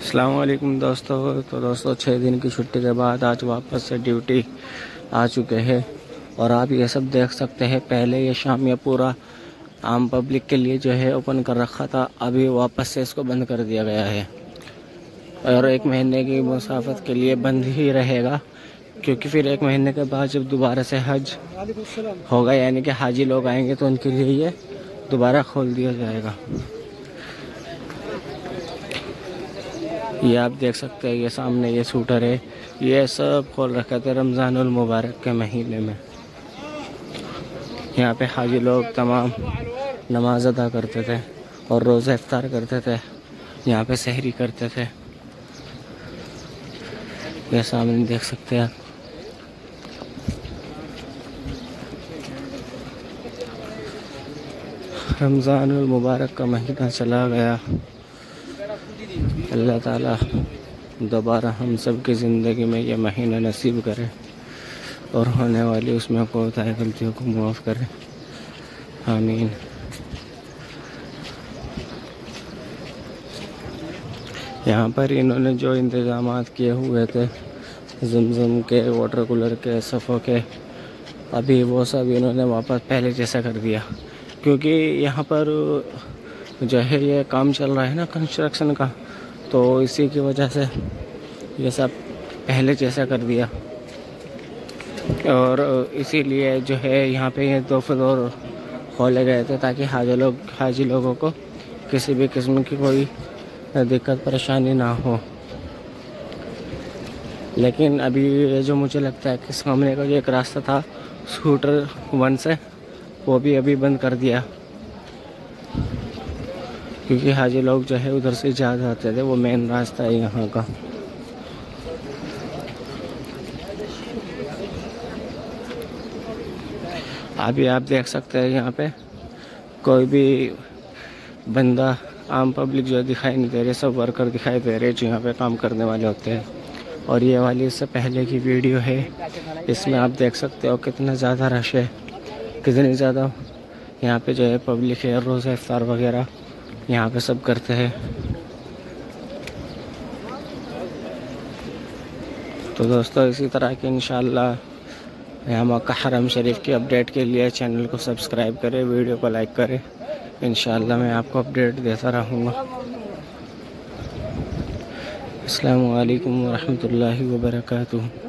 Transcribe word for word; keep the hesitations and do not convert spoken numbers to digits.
अस्सलाम वालेकुम दोस्तों। तो दोस्तों छः दिन की छुट्टी के बाद आज वापस से ड्यूटी आ चुके हैं और आप ये सब देख सकते हैं। पहले ये शाम ये पूरा आम पब्लिक के लिए जो है ओपन कर रखा था, अभी वापस से इसको बंद कर दिया गया है और एक महीने की मुसाफत के लिए बंद ही रहेगा, क्योंकि फिर एक महीने के बाद जब दोबारा से हज होगा यानी कि हाजी लोग आएंगे तो उनके लिए ये दोबारा खोल दिया जाएगा। ये आप देख सकते हैं, ये सामने ये शूटर है, ये सब खोल रखे थे रमज़ानुल मुबारक के महीने में। यहाँ पे हाजी लोग तमाम नमाज अदा करते थे और रोज़ा इफ्तार करते थे, यहाँ पे सहरी करते थे। ये सामने देख सकते हैं आप। रमज़ानुल मुबारक का महीना चला गया। अल्लाह ताला दोबारा हम सब की ज़िंदगी में ये महीना नसीब करे और होने वाली उसमें कोताही गलतियों को माफ़ करे, आमीन। यहाँ पर इन्होंने जो इंतज़ामात किए हुए थे ज़मज़म के, वाटर कूलर के, सफ़ों के, अभी वो सब इन्होंने वापस पहले जैसा कर दिया, क्योंकि यहाँ पर जो है ये काम चल रहा है ना कंस्ट्रक्शन का, तो इसी की वजह से ये सब पहले जैसा कर दिया। और इसीलिए जो है यहाँ पे ये दो फ्लोर खोले गए थे ताकि हाजी लोग हाजी लोगों को किसी भी किस्म की कोई दिक्कत परेशानी ना हो। लेकिन अभी ये जो मुझे लगता है कि सामने का जो एक रास्ता था स्कूटर वन से, वो भी अभी बंद कर दिया, क्योंकि हाजी लोग जो है उधर से ज़्यादा आते थे, वो मेन रास्ता है यहाँ का। अभी आप देख सकते हैं यहाँ पे कोई भी बंदा, आम पब्लिक जो दिखाई नहीं दे रही, सब वर्कर दिखाई दे रहे जो यहाँ पे काम करने वाले होते हैं। और ये वाली इससे पहले की वीडियो है, इसमें आप देख सकते हो कितना ज़्यादा रश है, कितनी ज़्यादा यहाँ पे जो है पब्लिक है। रोज़ा इफ्तार वगैरह यहाँ पे सब करते हैं। तो दोस्तों इसी तरह की इंशाअल्लाह यहाँ मक्का हरम शरीफ की अपडेट के लिए चैनल को सब्सक्राइब करें, वीडियो को लाइक करें। इंशाअल्लाह मैं आपको अपडेट देता रहूँगा। अस्सलामु अलैकुम व रहमतुल्लाहि व बरकातुहू।